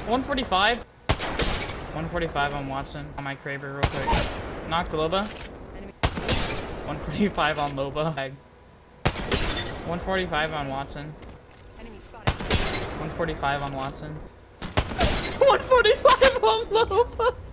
145. 145 on Watson. On my Kraber real quick. Knocked Loba. 145 on Loba. 145 on Watson. 145 on Watson. 145 on Loba.